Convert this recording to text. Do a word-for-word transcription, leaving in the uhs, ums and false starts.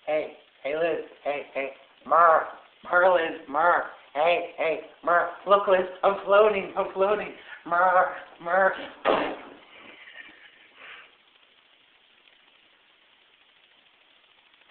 Hey, hey Liz, hey, hey, Mar, Mar Liz, Mar, hey, hey, Mar, look Liz, I'm floating, I'm floating, Mar, Mar.